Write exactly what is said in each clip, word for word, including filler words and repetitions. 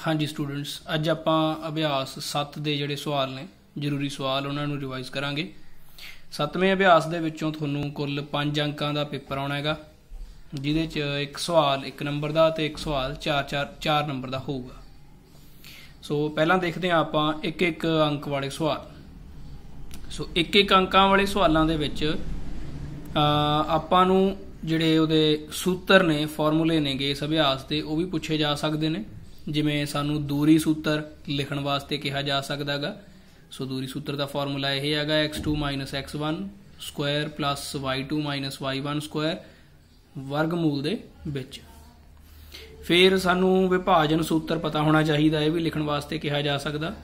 हाँ जी स्टूडेंट्स, अज आपां अभ्यास सत्त दे जिहड़े सवाल ने जरूरी सवाल उन्हां नूं रिवाइज करांगे। सत्तवें अभ्यास दे विच्चों तुहानूं कुल पंज अंकां दा पेपर आउणा हैगा, जिहदे च एक सवाल एक नंबर दा ते एक सवाल चार चार चार नंबर दा होऊगा। सो पहलां देखदे हां आपां एक एक अंक वाले सवाल। सो एक एक अंकां वाले सवालां दे विच आपां नूं जिहड़े उहदे सूत्र ने फॉर्मूले ने गे इस अभ्यास दे वो भी पुछे जा सकते हैं। जिमें सानू दूरी सूत्र लिखण वास्ते कहा जा सकता है। सो दूरी सूत्र का फॉर्मूला यह है x two minus x one square plus y two minus y one square वर्गमूल दे विच। फिर सानू विभाजन सूत्र पता होना चाहिए, यह भी लिखण वास्ते कहा जा सकता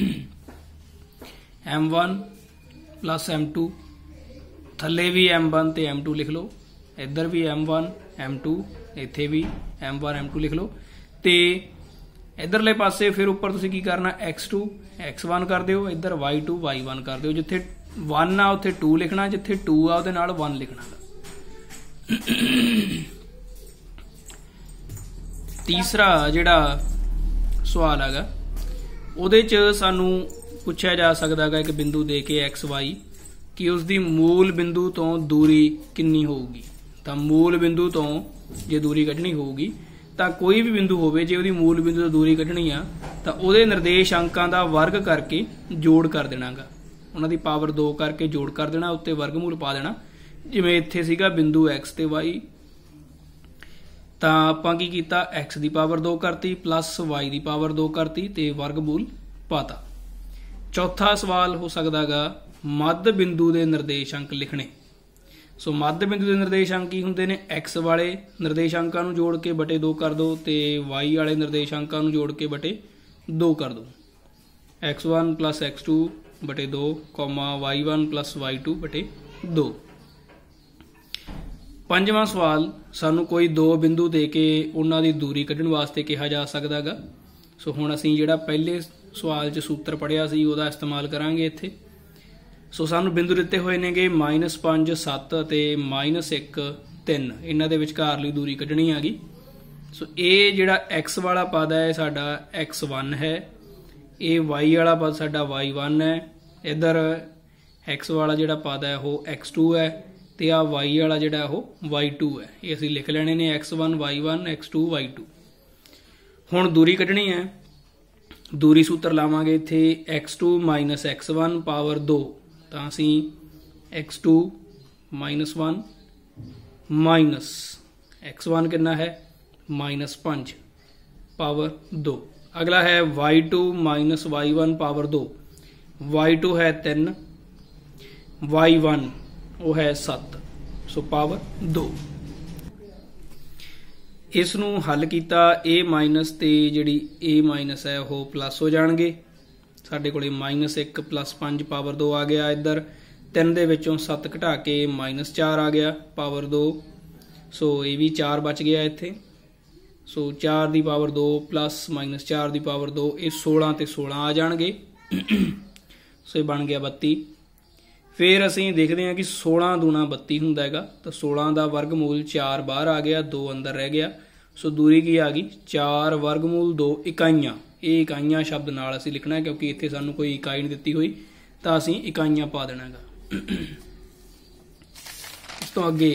M one plus M two, थले भी एम वन ते एम टू लिख लो, इधर भी एम वन एम टू, इत्थे भी एम वन एम टू लिख लो। ते इधरले पासे फिर उपर तुसीं की करना एक्स टू एक्स वन कर दिओ, इधर वाई टू वाई वन कर दिओ। जिथे वन आ उत्थे टू लिखना, जिथे टू आ उहदे नाल वन लिखना। तीसरा जिहड़ा सवाल हैगा उहदे च सानू पुछया जा सकदा है एक बिंदु दे के एक्स वाई कि उसकी मूल बिंदु तो दूरी कितनी होगी। तो मूल बिंदु तो जे दूरी कढ़नी होगी तो कोई भी बिंदु होवे जे उहदी मूल बिंदु तो दूरी कढ़नी आ तो उहदे निर्देश अंकां दा वर्ग करके जोड़ कर देना गा, उन्हां दी पावर दो करके जोड़ कर देना, उत्ते वर्गमूल पा देना। जिवें इत्थे सीगा बिंदु एक्स ते वाई, तां आपां की कीता एक्स दी पावर दो करती प्लस वाई दी पावर दो करती ते वर्गमूल पाता। चौथा सवाल हो सकदा गा मध्य बिंदु दे निर्देश अंक लिखने। सो मध्य बिंदु के निर्देश अंक की होंगे ने एक्स वाले निर्देश अंकां नूं जोड़ के बटे दो कर दो ते वाई वाले निर्देश अंकां नूं जोड़ के बटे दो कर दो। X one plus x two बटे दो comma y one plus y two बटे दो। पंजवां सवाल सानू कोई दो बिंदु दे के उन्हां दी दूरी कढ़ण वास्ते कहा जा सकदा गा। सो हुण असीं जिहड़ा पहले सवाल च सूत्र पढ़िया सी उहदा इस्तेमाल करांगे इत्थे। सो सानू बिंदु दिते हुए ने गे माइनस पांच सत्त ते माइनस एक तीन, इन्हां दे विचकारली दूरी कढ़नी आ गई। सो ये जिहड़ा एक्स वाला पद है साडा एक्स वन है, ये वाई वाला पद साडा वाई वन है, इधर एक्स वाला जिहड़ा पद है वो एक्स टू है ते आ वाई वाला जिहड़ा वो वाई टू है। ये असीं लिख लेने ने x one y one x two y two. हुण दूरी कढ़नी है, दूरी सूत्र लावांगे इत्थे x two minus x one power दो, तो असी x two minus one minus x one कितना है माइनस पांच पावर दो। अगला है y two minus y one power दो, वाई टू है तीन वाई वन वो है सत्त, सो पावर दो। इस नूं हल किया ए माइनस ते जिहड़ी ए माइनस है वो प्लस हो जाणगे। साडे कोले माइनस एक प्लस पांच पावर दो आ गया, इधर तीन दे विचों सत्त घटा के माइनस चार आ गया पावर दो। सो ये भी चार बच गया इत्थे। सो चार दी पावर दो प्लस माइनस चार दी पावर दो, ये सोलह ते सोलह आ जाणगे। सो ये बन गया बत्ती। फिर असीं देखते हैं कि सोलह दूना बत्ती हुंदा हैगा, तो सोलह का वर्गमूल चार बाहर आ गया, दो अंदर रह गया। सो दूरी की आ गई चार वर्गमूल दो इकाइयां। ये इकाइयां शब्द नाल असीं लिखना है क्योंकि इत्थे सानू कोई इकाई नहीं दिती हुई, तो असीं इकाइयां पा देना है। इस तो अगे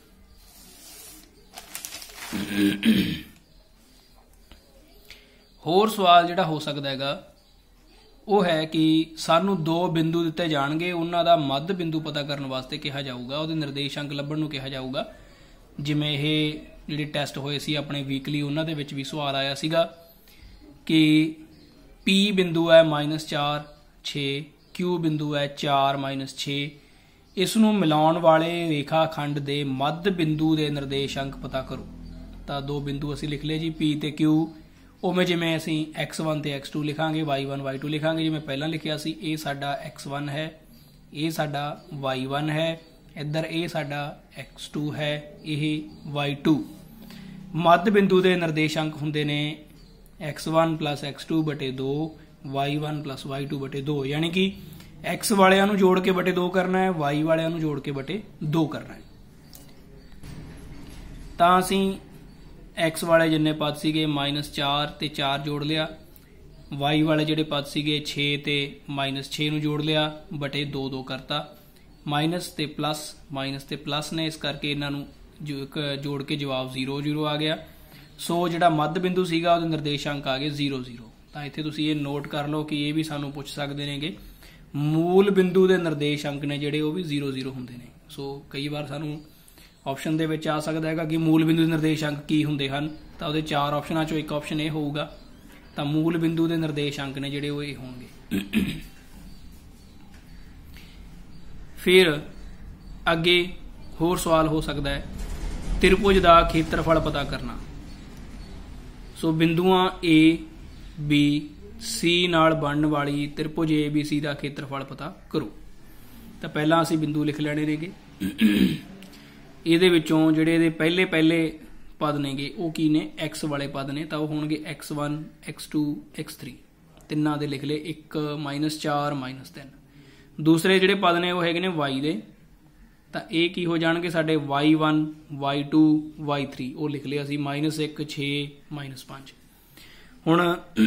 होर सवाल जिहड़ा हो सकदा हैगा वो है कि सानू दो बिंदु दिते जाणगे, उन्हां दा मध्य बिंदु पता करने वास्ते कहा जाऊगा, उहदे निर्देश अंक लभण नूं कहा जाऊगा। जिवें ये जिहड़े टैसट होए सी अपने वीकली उन्हां दे विच भी सवाल आया सीगा कि पी बिंदु है माइनस चार छे, क्यू बिंदु है चार माइनस छे, इसनूं मिलाउण वाले रेखा खंड दे मध्य बिंदु दे निर्देश अंक पता करो। तो दो बिंदु असीं लिख ले जी पी ते क्यू, उवें जिवें असीं एक्स वन ते एक्स टू लिखांगे, वाई वन वाई टू लिखांगे। जिवें पहलां लिखिया सी ये साडा एक्स वन है, ये साडा वाई वन है, इधर ये साडा एक्स टू है, यह वाई टू। मध्य बिंदु दे निर्देश अंक हुंदे ने x one plus x two बटे दो, y one plus y two बटे दो। यानी कि एक्स वालियां नूं जोड़ के बटे दो करना है, वाई वालियां नूं जोड़ के बटे दो करना है। तां असीं एक्स वाले जिन्ने पद सीगे माइनस चार ते चार जोड़ लिया, वाई वाले जिहड़े पद सीगे छे ते माइनस छे नूं जोड़ लिया, बटे दो दो करता, माइनस ते प्लस माइनस ते प्लस ने, इस करके इन्हां नूं जो जोड़ के जवाब जीरो जीरो आ गया। सो जिहड़ा मध्य बिंदु सीगा उहदे निर्देशांक आ गए जीरो जीरो। तां इत्थे तुसीं ये नोट कर लो कि ये भी सानूं पुछ सकदे नेगे, मूल बिंदु दे निर्देशांक ने जिहड़े वो भी जीरो जीरो हुंदे ने। सो कई बार सानूं ऑप्शन दे विच आ सकदा है कि मूल बिंदु दे निर्देशांक की हुंदे हन, तां उहदे चार ऑप्शनां चों एक ऑप्शन ये होऊगा, तां मूल बिंदु दे निर्देशांक ने जिहड़े वो ये होणगे। फिर अगे होर सवाल हो सकता है, त्रिभुज का खेत्रफल पता करना। सो बिंदुआं ए बी सी नाल बनने वाली त्रिभुज ए बी सी का खेत्रफल पता करो। तो पहला असीं बिंदु लिख लेने नेगे, ਇਹਦੇ ਵਿੱਚੋਂ ਜਿਹੜੇ ਇਹਦੇ ਪਹਿਲੇ ਪਹਿਲੇ ਪਦ ਨੇਗੇ ਉਹ ਕੀ ਨੇ, x ਵਾਲੇ ਪਦ ਨੇ, ਤਾਂ ਉਹ ਹੋਣਗੇ x one x two x three, ਤਿੰਨਾਂ ਦੇ ਲਿਖ ਲਏ, ਇੱਕ ਮਾਈਨਸ ਚਾਰ ਮਾਈਨਸ ਤਿੰਨ। ਦੂਸਰੇ ਜਿਹੜੇ ਪਦ ਨੇ ਉਹ ਹੈਗੇ ਨੇ y ਦੇ, ਤਾਂ ਇਹ ਕੀ ਹੋ ਜਾਣਗੇ ਸਾਡੇ y one y two y three, ਉਹ ਲਿਖ ਲਿਆ ਅਸੀਂ ਮਾਈਨਸ ਇੱਕ ਛੇ ਮਾਈਨਸ ਪੰਜ। ਹੁਣ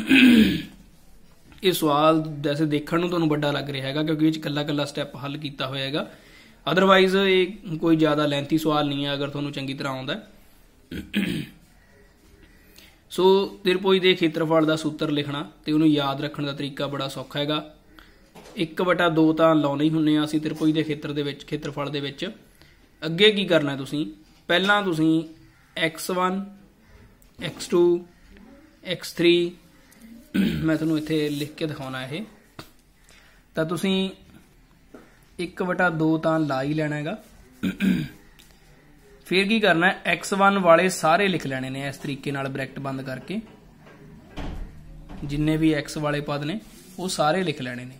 ਇਹ ਸਵਾਲ ਵੈਸੇ ਦੇਖਣ ਨੂੰ ਤੁਹਾਨੂੰ ਵੱਡਾ ਲੱਗ ਰਿਹਾ ਹੈਗਾ ਕਿਉਂਕਿ ਇਹ 'ਚ ਇਕੱਲਾ ਇਕੱਲਾ ਸਟੈਪ ਹੱਲ ਕੀਤਾ ਹੋਇਆ ਹੈਗਾ, अदरवाइज ये कोई ज़्यादा लैंथी सवाल नहीं है अगर थोड़ा चंगी तरह आता है। सो त्रिभुज के खेत्रफल का सूत्र लिखना तो उन्होंने याद रखने का तरीका बड़ा सौखा है। एक बटा दो तो लाने ही होंने असीं त्रिभुज के खेत्र दे विच खेत्रफल दे विच। अगे की करना है तुसीं, पहलां तुसीं x one x two x three मैं तुहानूं इत्थे लिख के दिखाउणा है, तां तुसीं एक बटा दो तो ला ही लेना है। फिर की करना है, एक्स वन वाले सारे लिख लेने ने इस तरीके नाल ब्रैकेट बंद करके, जिन्ने भी एक्स वाले पद ने वो सारे लिख लेने ने।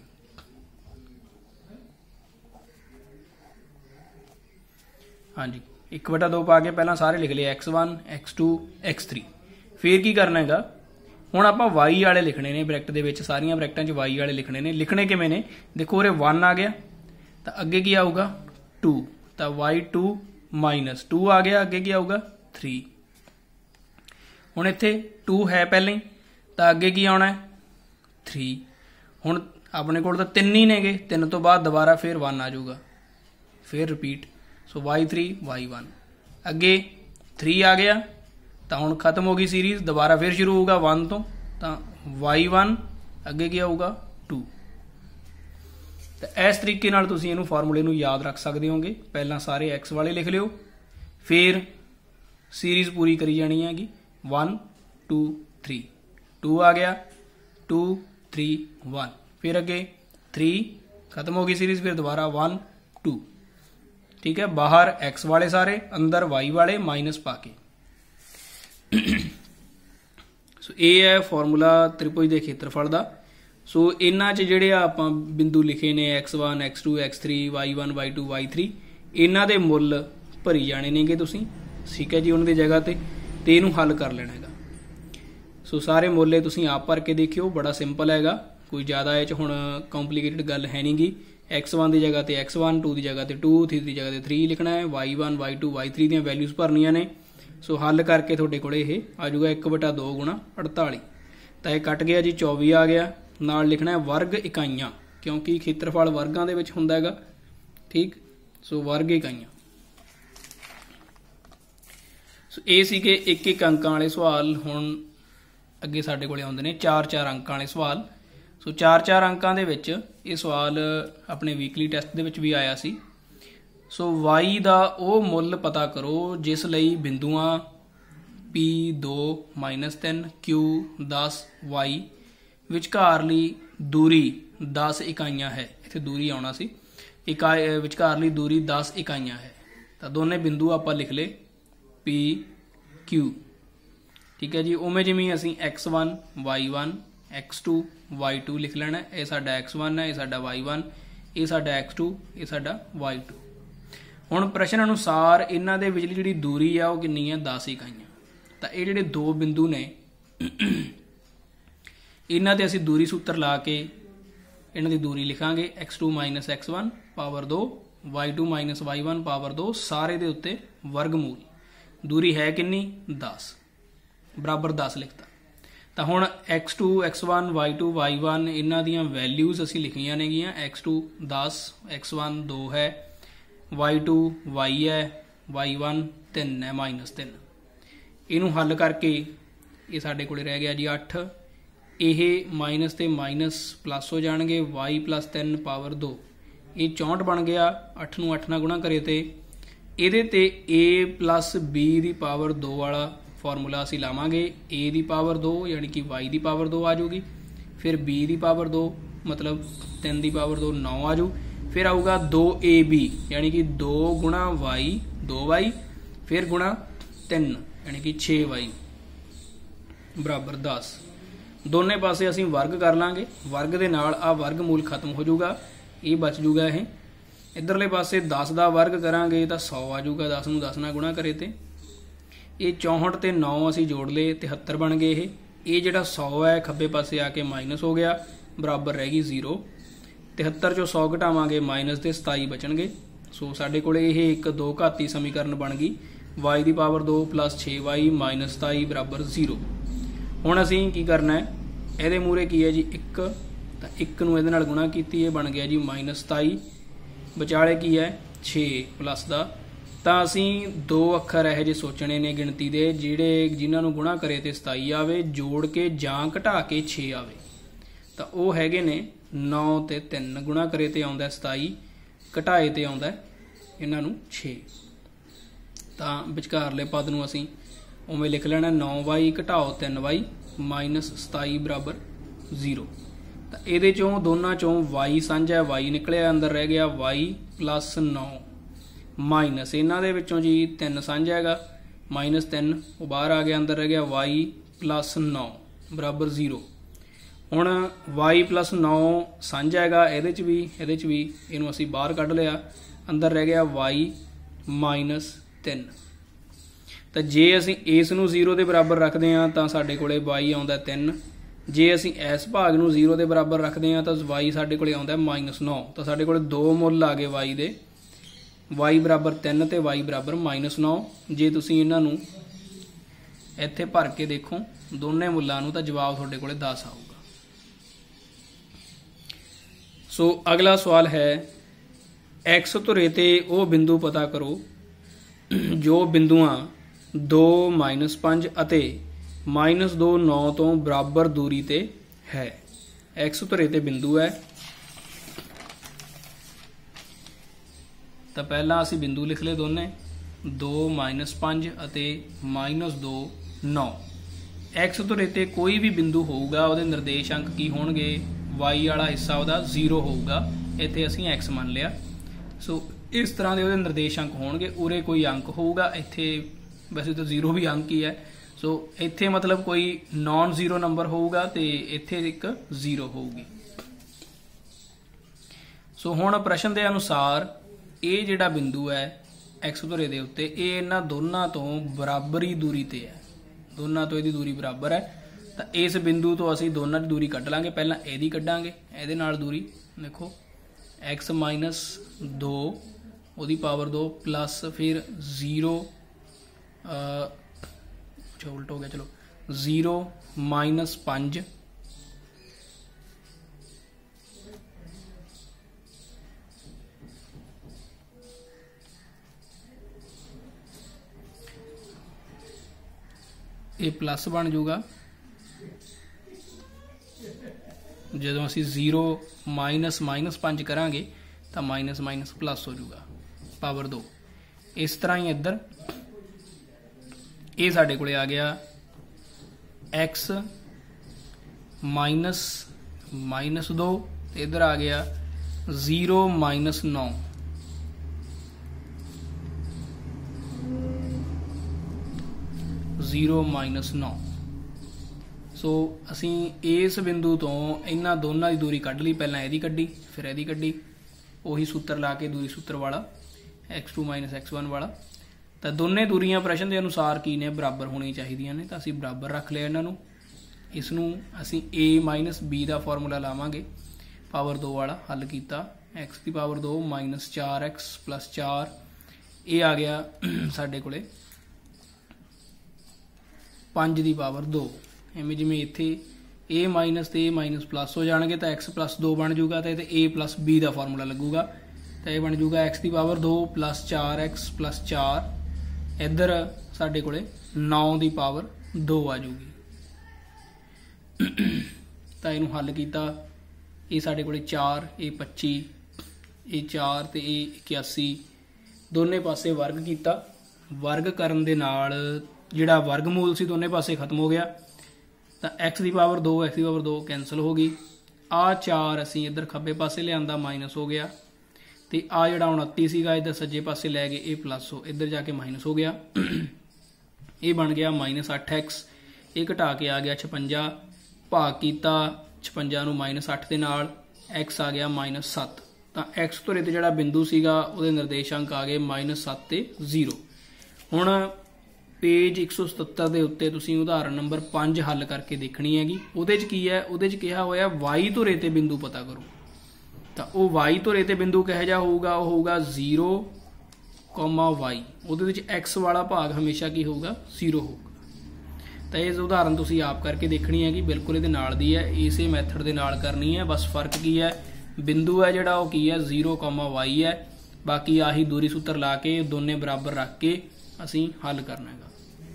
हाँ जी, एक बटा दो पा के पहला सारे लिख लिए, x one x two x three. फिर की करना है, हुण आपां वाई वाले लिखने ने ब्रैकेट दे विच, सारियां ब्रैकेटां च वाई वाले लिखने ने। लिखने किवें ने, देखो उरे वन आ गया तो अगे की आऊगा टू, तो वाई टू माइनस टू आ गया, अगे की आऊगा थ्री। हुण इत्थे टू है पहले ही, तो अगे की आना है थ्री। हुण अपने कोल तो तीन ही नेगे, तीन तो बाद दोबारा फिर वन आ जाऊगा, फिर repeat. So y three y one, अगे थ्री आ गया तो हुण खत्म हो गई सीरीज, दोबारा फिर शुरू होगा वन तो, तो वाई वन अगे की आऊगा टू। तो इस तरीके नाल तुसीं इहनूं फार्मूले नूं याद रख सकदे होगे। पहला सारे एक्स वाले लिख लियो, फिर सीरीज पूरी करी जानी हैगी, वन टू थ्री, टू आ गया टू थ्री वन, फिर अगे थ्री, खत्म हो गई सीरीज, फिर दोबारा वन टू। ठीक है, बाहर एक्स वाले सारे, अंदर वाई वाले माइनस पा के। सो ये है फॉर्मूला त्रिभुज के खेत्रफल का। सो इन्हां च जिहड़े आपां बिंदु लिखे ने x one x two x three y one y two y three, इन्हां दे मुੱਲ भरी जाने नेगे तुसीं। ठीक है जी, उन्हां दी जगह ते ते इहनूं हल कर लेना हैगा। सो सारे मुੱਲ तुसीं आप भर के देखियो, बड़ा सिंपल हैगा, कोई ज़्यादा इह च हुण कॉम्प्लीकेटेड गल है नहीं गी। एक्स वन की जगह ते एक्स वन, टू की जगह ते टू, थ्री की जगह ते थ्री लिखना है, y one y two y three दी वैल्यूज़ भरनियां ने। सो हल करके तुहाडे कोल इह आ जाऊगा एक बटा दो गुणा अड़ताली, तो यह कट गया जी चौबी आ गया। नाल लिखना है वर्ग इकाइयां, क्योंकि खेत्रफल वर्गां दे विच हुंदा हैगा। ठीक, सो वर्ग इकाइयां। सो ये सीगे एक एक अंकां वाले सवाल। हुण अगे साडे कोले आउंदे ने चार चार अंकां वाले सवाल। सो चार चार अंकां दे विच ये सवाल अपने वीकली टैसट दे विच भी आया सी। सो वाई दा ओ मुੱਲ पता करो जिस लई बिंदुआं पी दो माइनस तीन क्यू दस वाई विचकारली दूरी दस इकाइयां है। इत्थे दूरी आउणा सी, इकाई विचकारली दूरी दस इकाइयां है। तो दोने बिंदु आपां लिख ले पी क्यू। ठीक है जी, उमें जिवें असीं x one y one x two y two लिख लेना। यह साडा एक्स वन है, यह साडा वाई वन, यह साडा एक्स टू, यह साडा वाई टू। हुण प्रश्न अनुसार इन्हां दे विचली जिहड़ी दूरी आ वो कितनी है, दस इकाइयां। तो ये जिहड़े दो बिंदु ने इन्हां ते असीं दूरी सूत्र ला के इन्हां दी दूरी लिखांगे, x two minus x one power दो, y two minus y one power दो, सारे दे उत्ते वर्गमूल। दूरी है कितनी, दस। बराबर दस लिखता। तो हुण x two x one y two y one इन्हां दियां वैल्यूज़ असीं लिखियां ने गियां। एक्स टू दस, एक्स वन दो है, वाई टू वाई है, वाई वन तीन है माइनस तीन। इनू हल करके ये साडे कोले रह गया जी अठ। ये माइनस ते माइनस प्लस हो जाएंगे, वाई प्लस तीन पावर दो, ये चौंठ बन गया। अठ नूं अठ नाल गुणा करे तो ये ते ए प्लस बी की पावर दो वाला फॉर्मूला असीं लावांगे। ए की पावर दो यानी कि वाई की पावर दो आ जाऊगी, फिर बी की पावर दो मतलब तीन की पावर दो नौ आ जाऊ, फिर आऊगा दो ए बी यानी कि दो गुणा वाई दो वाई, फिर गुणा तीन यानी कि छे वाई बराबर दस। दोने पासे असीं वर्ग कर लांगे, वर्ग दे नाल आ वर्ग मूल खत्म हो जाऊगा, ये बच जूगा। ये इधरले पासे दस का वर्ग करांगे तो सौ आ जाऊगा, दस नूं दस नाल गुणा करे तो ये चौंहठ ते नौ असीं जोड़ ले तिहत्तर बन गए। ये ये जिहड़ा सौ है खब्बे पासे आके माइनस हो गया, बराबर रह गई जीरो। तिहत्तर चों सौ घटावांगे माइनस के सताई बचणगे। सो साडे कोले ये एक दो घाती समीकरण बन गई, वाई की पावर दो प्लस छे वाई माइनस सताई बराबर जीरो। हुण असीं की करना है, इहदे मूहरे की है जी एक, तो एक नूं इहदे नाल गुणा कीती, ये बन गया जी माइनस सताई, विचाले की है छे प्लस का। तो असीं दो अखर यह जे सोचने ने गिणती दे जिहड़े जिन्हां नूं गुणा करे तो सताई आवे, जोड़ के जां घटा के छे आवे। तो वो हैगे ने नौ ते तीन, गुणा करे तो आउंदा सताई, घटाए तो आउंदा इन्हां नूं छे। तो विचकारले पद नूं असीं उवें लिख लेना नौ वाई घटाओ तीन वाई माइनस सताई बराबर जीरो। तो ये चों दोनों चों वाई साझा, वाई निकलिया, अंदर रह गया वाई प्लस नौ माइनस इन्हां दे विचों जी तीन साझा हैगा, माइनस तीन वो बाहर आ गया, अंदर रह गया वाई प्लस नौ बराबर जीरो। हुण वाई प्लस नौ साझा हैगा, इहदे च भी इहदे च भी, इहनूं असीं बाहर कढ लिया, अंदर रह गया वाई माइनस तीन। तो जे असीं इस नूं जीरो के बराबर रखते हैं तो साडे कोले वाई आउंदा तीन, जे असीं इस भाग नूं जीरो के बराबर रखते हैं तो वाई साडे कोले आउंदा माइनस नौ। तो साडे कोले दो मुल आ गए वाई दे, वाई बराबर तीन ते वाई बराबर माइनस नौ। जे तुसीं इन्हां नूं इत्थे भर के देखो दोने मुल्लां नूं तो जवाब तुहाडे कोले दस आऊगा। सो अगला सवाल है, एक्स धुरे ते वो बिंदु पता करो जो बिंदुआं दो माइनस पांच अते माइनस दो नौ तो बराबर दूरी ते है। एक्स धुरे ते बिंदु है, तो पहला असीं बिंदु लिख ले दोने, दो माइनस पांच अते माइनस दो नौ। एक्स धुरे ते कोई भी बिंदु होऊगा उहदे निर्देश अंक की होणगे, वाई वाला हिस्सा उहदा जीरो होऊगा, इत्थे असीं एक्स मान लिया। सो इस तरह के उहदे निर्देश अंक होणगे, उरे कोई अंक होऊगा, इत्थे वैसे तो जीरो भी अंक ही है। सो इत्थे मतलब कोई नॉन जीरो नंबर होऊगा तो इत्थे एक जीरो होऊगी। सो हुण प्रश्न के अनुसार ये जिहड़ा बिंदु है एक्स धुरे दे उत्ते, ये इन्हां दोनों तो बराबरी दूरी ते है, दोनों तो इहदी दूरी बराबर है। तो इस बिंदु तो असीं दोनों की दूरी कढ लांगे, पहलां इहदी कढांगे, इहदे नाल दूरी देखो एक्स माइनस दो उहदी पावर दो प्लस फिर जीरो, अच्छा उल्ट हो गया, चलो जीरो माइनस पांच ये प्लस बन जाऊगा, जो असी जीरो माइनस माइनस पांच करांगे तो माइनस माइनस प्लस हो जाऊगा पावर दो। इस तरह ही इधर ये साढ़े को आ गया एक्स माइनस माइनस दो, इधर आ गया जीरो माइनस नौ, जीरो माइनस नौ। सो असी इस बिंदु तो इन्हां दोनों की दूरी कढ़ ली, पहला यदी कढ़ी फिर यदी कढ़ी, उही सूत्र ला के दूरी सूत्र वाला x two minus x one वाला। तो दोने दूरियां प्रश्न के अनुसार की ने बराबर होनी चाहिए ने, तो असी बराबर रख लिया इन्हों। इसनूं असी ए माइनस बी का फॉर्मूला लावांगे, पावर दो वाला हल किया, एक्स की पावर दो माइनस चार एक्स प्लस चार, ये आ गया साढ़े कोले पाँच की पावर दो। इवें जिमें इत्थे ए माइनस तो ए माइनस प्लस हो जाएंगे तो एक्स प्लस दो बन जूगा, तो ए प्लस बी का फार्मूला लगूगा, तो यह बन जूगा एक्स की पावर दो प्लस चार एक्स प्लस चार, इधर साढ़े कोले नौ की पावर दो आ जूगी। तो इनू हल किया, ये साढ़े कोले चार, ये पच्ची, ये चार तो ये इक्यासी, दोनों पासे वर्ग किया। वर्ग करन दे नाल जिहड़ा वर्गमूल सी दोनों पासे खत्म हो गया, तो एक्स की पावर दो एक्स की पावर दो कैंसल हो गई। आ चार असी इधर खब्बे पासे लिया माइनस हो गया, तो आ जिहड़ा उनती सीगा इधर सज्जे पासे लै गए, ये प्लस हो इधर जाके माइनस हो गया। ये बन गया माइनस अठ एक्स, ये घटा के आ गया छपंजा, भाग किया छपंजा नूं माइनस अठ के नाल, एक्स आ गया माइनस सत्त। तो एक्स तो रेत जिहड़ा बिंदु सीगा उहदे निर्देशांक आ गए माइनस सत्त ते जीरो। हुण पेज एक सौ सतहत्तर के उत्ते तुसीं उदाहरण नंबर पाँच हल करके देखनी हैगी। उहदे च की है, उहदे च कहा होया वाई तो रेते बिंदु पता करो। तो वह वाई तो रेते बिंदु कह जा होगा, वह होगा जीरो कॉमा वाई, उहदे विच एक्स वाला भाग हमेशा की होगा जीरो होगा। तो ये उदाहरण तुसीं आप करके देखनी है कि बिल्कुल ये नाल दी है, इसे मैथड के नाल करनी है। बस फर्क की है, बिंदु है जिहड़ा वो की है जीरो कॉमा वाई है, बाकी आही दूरी सूत्र ला के दोनों बराबर रख के असी हल करना है।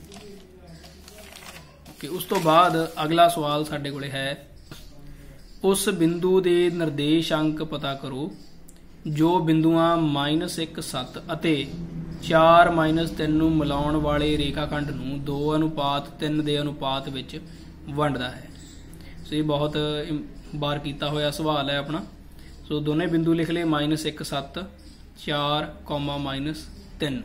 कि उस तो बाद अगला सवाल साडे कोले है, उस बिंदु के निर्देशांक पता करो जो बिंदुआं माइनस एक सत्त अते चार माइनस तीन नूं मिलाउण वाले रेखाखंड नूं दो अनुपात तीन के अनुपात विच वंडदा है। सो ये बहुत बार किया होया सवाल है अपना। सो दोनों बिंदु लिख ले, माइनस एक सत्त, चार कॉमा माइनस तीन,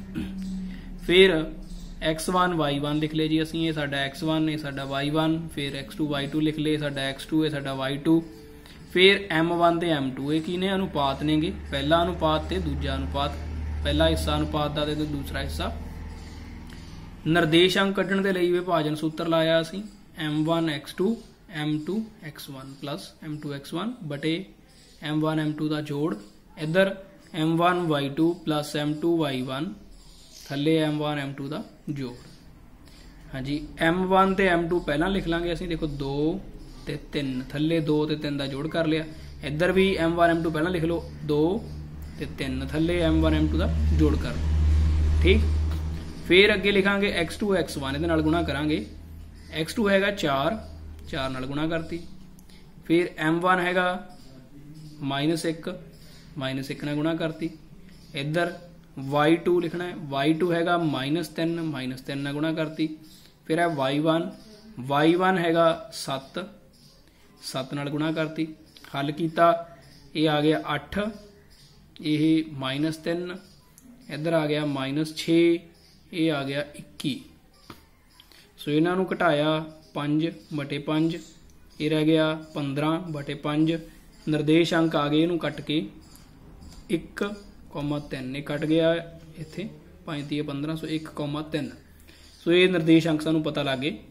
फिर एक्स वन वाई वन लिख ले जी असी, ये साडा एक्स वन, ये साडा वाई वन, फिर एक्स टू वाई टू लिख ले, साडा एक्स टू, ये साडा वाई टू, फिर एम वन ते एम टू, ये की ने अनुपात नेगे, पहला अनुपात ते दूजा अनुपात, पहला हिस्सा अनुपात का ते दूसरा हिस्सा। निर्देशांक कढ़ण दे लई विभाजन सूत्र लाया असी, m one x two m two x one plus M two x one बटे एम वन एम टू का जोड़, इधर m one y two plus M two y one, थले एम वन एम टू का जोड़। हाँ जी, एम वन ते एम टू पहला लिख लांगे असी, देखो दो ते तीन, थले दो ते तीन का जोड़ कर लिया, इधर भी एम वन एम टू पहला लिख लो, दो ते तीन, थले एम वन एम टू का जोड़ कर, ठीक। फिर अगे लिखांगे एक्स टू एक्स वन, इहदे नाल गुणा करांगे, एक्स टू हैगा चार, चार नाल गुणा करती, फिर एम वन हैगा माइनस एक, माइनस एक नाल गुणा करती, इधर वाई टू लिखना है, वाई टू हैगा माइनस तीन, माइनस तीन नाल गुणा करती, फिर है वाई वन, वाई वन हैगा सत्त, सत्त नाल गुणा करती, हल किया, ये आ गया अठ, ये माइनस तीन, इधर आ गया माइनस छे, ये आ गया इक्की। सो इन्हां नूं घटाया पाँच बटे पाँच, ये रह गया पंद्रह बटे पाँच, निर्देशांक आ गए, इनू कट के एक कौमा तीन, ये कट गया इत्थे पाँच दी पंद्रह, सौ एक कौमा तीन। सो ये निर्देशांक सानू पता लग गए।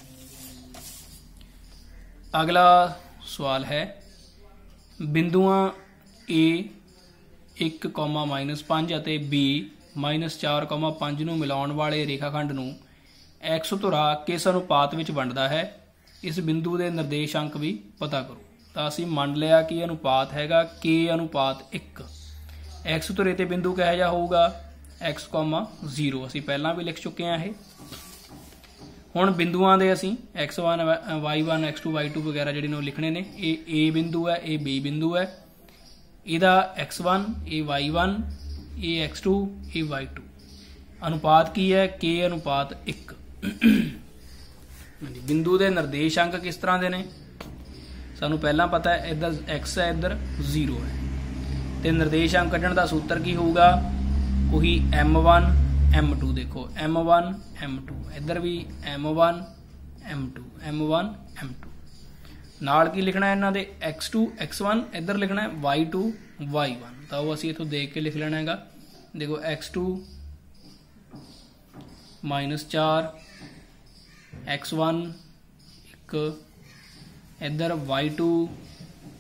अगला सवाल है, बिंदुआं ए एक कौमा माइनस पाँच अते बी माइनस चार कौमा पाँच नूं मिलाउण वाले रेखाखंड नूं एक्स धुरा किस अनुपात विच वंडदा है, इस बिंदु के निर्देशांक भी पता करो। तो असीं मान लिया कि अनुपात हैगा के अनुपात एक, एक्स धुरे ते बिंदु कह जा होगा एक्स कौमा जीरो, असीं पहलां भी लिख चुके हैं। ये हुण बिंदुआं दे असीं x one y one x two y two वगैरह जिहड़े लिखने ने, ये ए बिंदु है, ये बी बिंदु है, इहदा एक्स वन, ये वाई वन, ये एक्स टू, ये वाई टू। अनुपात की है के अनुपात एक। बिंदु के निर्देशांक किस तरह के ने, सानू पहला पता है, इधर एक्स है, इधर जीरो है, तो निर्देशांक कढ़ण का सूत्र की होगा, वही एम वन एम टू, देखो एम वन एम टू, इधर भी M one m two, m one m two, नाल की लिखना है इन्हां दे एक्स टू एक्स वन, इधर लिखना है वाई टू वाई वन। तो वो असीं इथों देख के लिख लेना है, देखो एक्स टू माइनस चार, एक्स वन एक, इधर वाई टू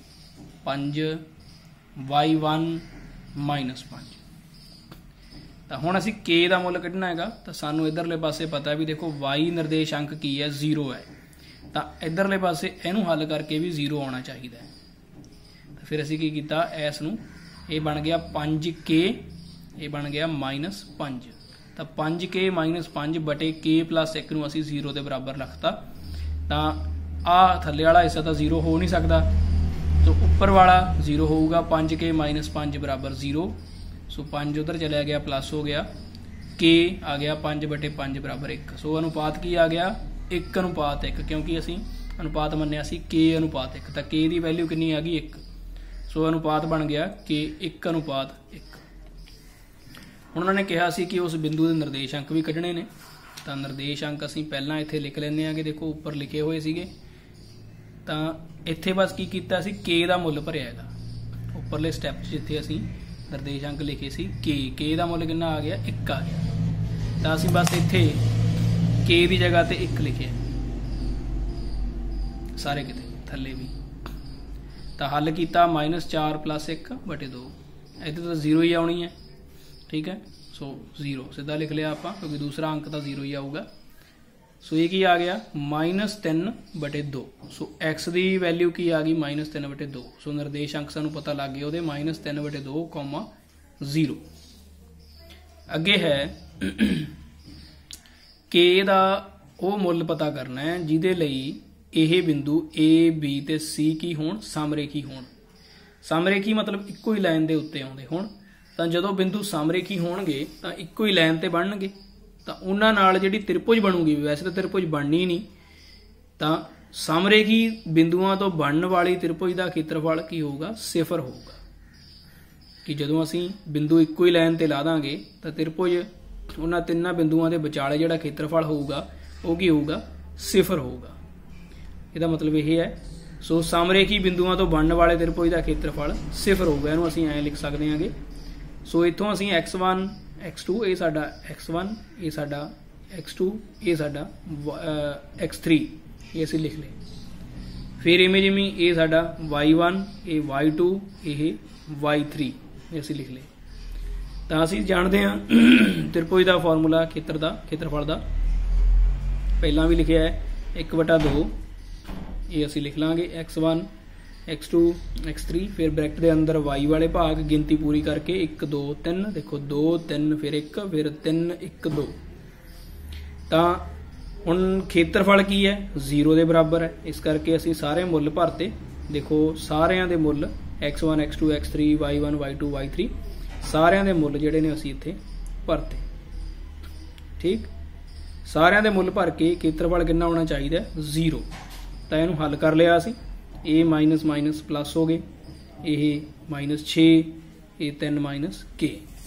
पाँच, वाई वन माइनस पाँच। ਤਾਂ ਹੁਣ ਅਸੀਂ k ਦਾ ਮੁੱਲ ਕੱਢਣਾ ਹੈਗਾ। ਤਾਂ ਸਾਨੂੰ ਇਧਰਲੇ ਪਾਸੇ ਪਤਾ ਵੀ ਦੇਖੋ y ਨਿਰਦੇਸ਼ਾਂਕ ਕੀ ਹੈ, ਜ਼ੀਰੋ ਹੈ। ਤਾਂ ਇਧਰਲੇ ਪਾਸੇ ਇਹਨੂੰ ਹੱਲ ਕਰਕੇ ਵੀ ਜ਼ੀਰੋ ਆਉਣਾ ਚਾਹੀਦਾ ਹੈ। ਤਾਂ ਫਿਰ ਅਸੀਂ ਕੀ ਕੀਤਾ, ਇਸ ਨੂੰ ਇਹ ਬਣ ਗਿਆ ਪੰਜ ਕੇ, ਇਹ ਬਣ ਗਿਆ ਮਾਈਨਸ ਪੰਜ। ਤਾਂ ਪੰਜ ਕੇ ਮਾਈਨਸ ਪੰਜ ਬਟੇ ਕੇ ਪਲੱਸ ਇੱਕ ਨੂੰ ਅਸੀਂ ਜ਼ੀਰੋ ਦੇ ਬਰਾਬਰ ਰੱਖਤਾ। ਤਾਂ ਆਹ ਥੱਲੇ ਵਾਲਾ ਹਿੱਸਾ ਤਾਂ ਜ਼ੀਰੋ ਹੋ ਨਹੀਂ ਸਕਦਾ, तो ऊपर वाला जीरो होगा। पाँच के माइनस पाँच बराबर जीरो, सो पाँच उधर चला गया प्लस हो गया, के आ गया पाँच बटे पाँच बराबर एक। सो अनुपात की आ गया एक अनुपात एक, क्योंकि असी अनुपात मन्निया सी के अनुपात एक। तो के की वैल्यू कितनी आ गई एक, सो अनुपात बन गया के एक अनुपात एक। हुण उन्होंने कहा सी कि उस बिंदु के निर्देशांक भी कढ़ने ने। तो निर्देशांक असी पहला इत्थे लिख लैंदे आ कि देखो उपर लिखे हुए सीगे। तो इत्थे बस की कीता सी के दा मुल भरिया हैगा उपरले स्टैप जिथे असी निर्देशांक लिखे सी के, के दा मुल कितना आ गया एक आ गया। तो असी बस इत्थे के दी जगह ते एक लिखे सारे किते थल्ले भी। तो हल किया माइनस चार प्लस एक बटे दो, इधर तो जीरो ही आनी है, ठीक है। सो जीरो सीधा लिख लिया आप, क्योंकि दूसरा अंक तो जीरो ही आऊगा। सो ये की आ गया माइनस तीन बटे दो। सो एक्स की वैल्यू की आ गई माइनस तीन बटे दो। सो निर्देशांक सानू पता लग गया वो माइनस तीन बटे दो कौमा जीरो। अगे है के दा वो मुल पता करना है जिहदे लई यह बिंदु ए बी ते सी की होण समरेखी होण। समरेखी मतलब इक्को ही लाइन के उत्ते आउंदे होण। तां जदों बिंदु समरेखी होणगे तां इक्को ही लाइन ते बनणगे, तो उन्हां नाल जिहड़ी त्रिभुज बनूगी, वैसे तो त्रिभुज बननी नहीं, तो समरेखी बिंदुआं तो बनने वाली त्रिभुज का खेत्रफल की होगा सिफर होगा। कि जदों असीं बिंदु इक्को ही लाइन ते ला दांगे तो त्रिभुज उन्हां तिन्नां बिंदुआं दे विचाले जिहड़ा खेत्रफल होगा वो की होगा सिफर होगा। इहदा मतलब यह है। सो समरेखी बिंदुआं तो बनने वाले त्रिभुज का खेत्रफल सिफर होगा। इहनूं असीं ऐ लिख सकते हैं कि सो इत्थों असीं एक्स वन एक्स टू ये साडा एक्स वन, ये साडा एक्स टू, ये साडा एक्स थ्री, ये असीं लिख ले। फिर इवें जिवें ये साडा वाई वन, ये वाई टू, ये वाई थ्री, ये असीं लिख ले। तो असीं जानते हैं त्रिभुज का फॉर्मूला खेत्र का खेत्रफल का पहला भी लिखा है एक बटा दो, ये असीं लिख लांगे x one, x two, x three, फिर ब्रैकेट के अंदर वाई वाले भाग गिनती पूरी करके एक दो तीन, देखो दो तीन फिर एक फिर तीन एक दो। तो हुण खेत्रफल की है जीरो के बराबर है, इस करके असीं सारे मुल भरते। देखो सारिਆਂ ਦੇ मुल x one, x two, x three, y one, y two, y three सारिਆਂ ਦੇ मुल ਜਿਹੜੇ ने असीं इत्थे भरते। ठीक, सारिਆਂ ਦੇ मुल भर के खेत्रफल कितना होना चाहिए जीरो। तो इहनूं हल कर लिया असीं, ए माइनस माइनस प्लस हो गए, ये माइनस छे, ये तीन माइनस के।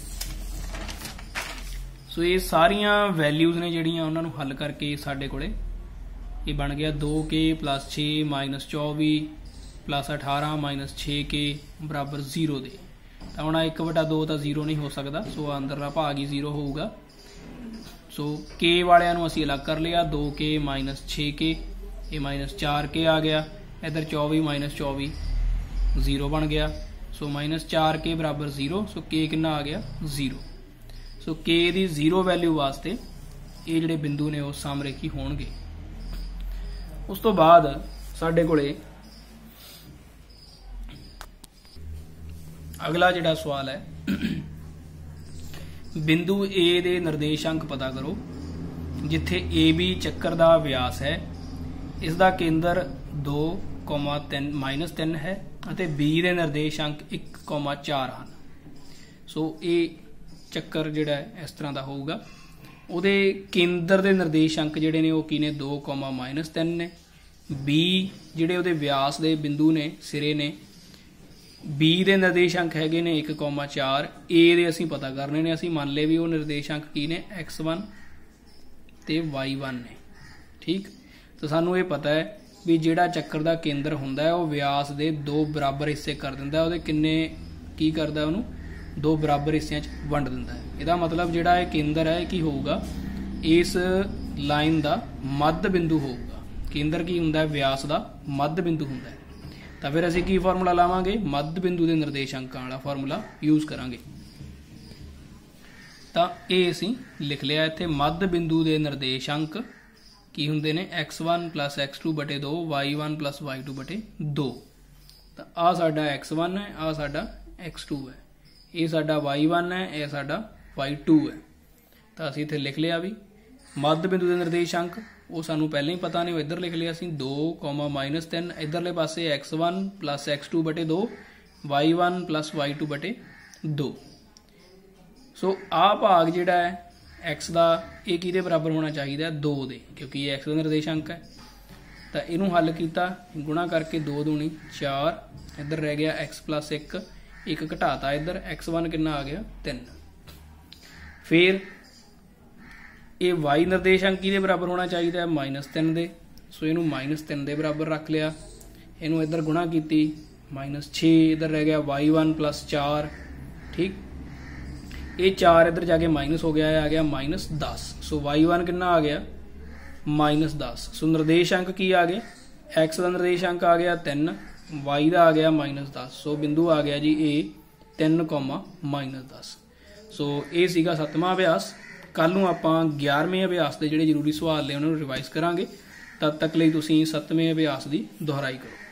सो ये सारिया वैल्यूज़ ने जिहड़ियां उन्हां नूं हल करके साडे कोले ये बन गया दो के प्लस छे माइनस चौबी प्लस अठारह माइनस छे के बराबर जीरो दे। तो हुण एक बटा दो तो जीरो नहीं हो सकता, सो अंदरला भाग ही जीरो होगा। सो के वालियां नूं असीं अलग कर लिया, दो के माइनस छे के, ये माइनस चार के आ गया, इधर चौबी माइनस चौबी जीरो बन गया। सो माइनस चार के बराबर जीरो, सो के कितना आ गया जीरो। सो के दी जीरो वैल्यू वास्ते ये जिहड़े बिंदु ने वो समरेखी होणगे। उस तो बाद साडे कोले अगला जिहड़ा सवाल है बिंदु ए दे निर्देशांक पता करो जिथे ए बी चक्कर दा व्यास है, इसका केंद्र दो कौमा तीन माइनस तीन है ਅਤੇ बी ਦੇ निर्देशांक एक कौमा चार ਹਨ। सो ये ਚੱਕਰ ਜਿਹੜਾ ਇਸ ਤਰ੍ਹਾਂ ਦਾ ਹੋਊਗਾ। ਉਹਦੇ ਕੇਂਦਰ ਦੇ ਨਿਰਦੇਸ਼ਾਂਕ ਜਿਹੜੇ ਨੇ ਉਹ ਕੀ ਨੇ दो कौमा माइनस तीन ਨੇ। बी ਜਿਹੜੇ ਉਹਦੇ ਵਿਆਸ ਦੇ ਬਿੰਦੂ ਨੇ ਸਿਰੇ ਨੇ, बी ਦੇ ਨਿਰਦੇਸ਼ਾਂਕ ਹੈਗੇ ਨੇ एक कौमा चार। ए ਦੇ ਅਸੀਂ ਪਤਾ ਕਰਨੇ ਨੇ, ਅਸੀਂ ਮੰਨ ਲਏ ਵੀ ਉਹ ਨਿਰਦੇਸ਼ਾਂਕ ਕੀ ਨੇ एक्स वन ਤੇ वाई वन ਨੇ। ठीक, तो सानू ये पता है भी जिहड़ा चक्कर का केंद्र हुंदा है वो व्यास दे दो बराबर हिस्से कर दिंदा है, उहदे किन्ने की करदा उहनूं दो बराबर हिस्सिਆਂ ਚ ਵੰਡ ਦਿੰਦਾ है। ਇਹਦਾ मतलब ਜਿਹੜਾ ਇਹ ਕੇਂਦਰ है ਕੀ ਹੋਊਗਾ ਇਸ ਲਾਈਨ ਦਾ ਮੱਧ ਬਿੰਦੂ ਹੋਊਗਾ। ਕੇਂਦਰ ਕੀ ਹੁੰਦਾ ਹੈ व्यास ਦਾ ਮੱਧ ਬਿੰਦੂ ਹੁੰਦਾ ਹੈ। ਤਾਂ ਫਿਰ ਅਸੀਂ ਕੀ ਫਾਰਮੂਲਾ ਲਾਵਾਂਗੇ, ਮੱਧ ਬਿੰਦੂ ਦੇ ਨਿਰਦੇਸ਼ਾਂਕਾਂ ਵਾਲਾ ਫਾਰਮੂਲਾ ਯੂਜ਼ ਕਰਾਂਗੇ। ਤਾਂ ਇਹ ਅਸੀਂ ਲਿਖ ਲਿਆ ਇੱਥੇ। ਮੱਧ ਬਿੰਦੂ ਦੇ ਨਿਰਦੇਸ਼ਾਂਕ ਕੀ ਹੁੰਦੇ ਨੇ? X one plus x two ਬਟੇ ਦੋ, y one plus y two ਬਟੇ ਦੋ। ਤਾਂ ਆਹ ਸਾਡਾ ਐਕਸ ਵਨ ਹੈ, ਆਹ ਸਾਡਾ ਐਕਸ ਟੂ ਹੈ, ਇਹ ਸਾਡਾ ਵਾਈ ਵਨ ਹੈ, ਇਹ ਸਾਡਾ ਵਾਈ ਟੂ ਹੈ। ਤਾਂ ਅਸੀਂ ਇੱਥੇ ਲਿਖ ਲਿਆ ਵੀ ਮੱਧ ਬਿੰਦੂ ਦੇ ਨਿਰਦੇਸ਼ਾਂਕ ਉਹ ਸਾਨੂੰ ਪਹਿਲਾਂ ਹੀ ਪਤਾ ਨੇ, ਉਹ ਇੱਧਰ ਲਿਖ ਲਿਆ ਅਸੀਂ ਦੋ ਕੋਮਾ ਮਾਈਨਸ ਤਿੰਨ, ਇੱਧਰਲੇ ਪਾਸੇ x one plus x two ਬਟੇ ਦੋ, y one plus y two ਬਟੇ ਦੋ। ਸੋ ਆਹ ਭਾਗ ਜਿਹੜਾ ਹੈ ਐਕਸ ਦਾ ਇਹ ਕਿਹਦੇ ਬਰਾਬਰ ਹੋਣਾ ਚਾਹੀਦਾ? ਦੋ ਦੇ, ਕਿਉਂਕਿ ਇਹ ਐਕਸ ਦਾ ਨਿਰਦੇਸ਼ਾਂਕ ਹੈ। ਤਾਂ ਇਹਨੂੰ ਹੱਲ ਕੀਤਾ, ਗੁਣਾ ਕਰਕੇ ਦੋ ਦੂਣੀ ਚਾਰ, ਇੱਧਰ ਰਹਿ ਗਿਆ ਐਕਸ ਪਲੱਸ ਇੱਕ, ਇੱਕ ਘਟਾਤਾ ਇੱਧਰ, ਐਕਸ ਵਨ ਕਿੰਨਾ ਆ ਗਿਆ? ਤਿੰਨ। ਫਿਰ ਇਹ ਵਾਈ ਨਿਰਦੇਸ਼ਾਂਕ ਕਿਹਦੇ ਬਰਾਬਰ ਹੋਣਾ ਚਾਹੀਦਾ ਹੈ? ਮਾਈਨਸ ਤਿੰਨ ਦੇ। ਸੋ ਇਹਨੂੰ ਮਾਈਨਸ ਤਿੰਨ ਦੇ ਬਰਾਬਰ ਰੱਖ ਲਿਆ, ਇਹਨੂੰ ਇੱਧਰ ਗੁਣਾ ਕੀਤੀ ਮਾਈਨਸ ਛੇ, ਇੱਧਰ ਰਹਿ ਗਿਆ ਵਾਈ ਵਨ ਪਲੱਸ ਚਾਰ। ਠੀਕ, ਇਹ ਚਾਰ ਇੱਧਰ ਜਾ ਕੇ ਮਾਈਨਸ ਹੋ ਗਿਆ, ਆ ਗਿਆ ਮਾਈਨਸ ਦਸ। ਸੋ ਵਾਈ ਵਨ ਕਿੰਨਾ ਆ ਗਿਆ? ਮਾਈਨਸ ਦਸ। ਸੋ ਨਿਰਦੇਸ਼ਾਂਕ ਕੀ ਆ ਗਏ? ਐਕਸ ਦਾ ਨਿਰਦੇਸ਼ਾਂਕ ਆ ਗਿਆ ਤਿੰਨ, ਵਾਈ ਦਾ ਆ ਗਿਆ ਮਾਈਨਸ ਦਸ। ਸੋ ਬਿੰਦੂ ਆ ਗਿਆ ਜੀ ਇਹ ਤਿੰਨ ਕੋਮਾ ਮਾਈਨਸ ਦਸ। ਸੋ ਇਹ ਸੀਗਾ ਸੱਤਵਾਂ ਅਭਿਆਸ। ਕੱਲ੍ਹ ਨੂੰ ਆਪਾਂ ਗਿਆਰ੍ਹਵੇਂ ਅਭਿਆਸ ਦੇ ਜਿਹੜੇ ਜ਼ਰੂਰੀ ਸਵਾਲ ਨੇ ਉਹਨਾਂ ਨੂੰ ਰਿਵਾਈਜ਼ ਕਰਾਂਗੇ। ਤਦ ਤੱਕ ਲਈ ਤੁਸੀਂ ਸੱਤਵੇਂ ਅਭਿਆਸ ਦੀ ਦੁਹਰਾਈ ਕਰੋ।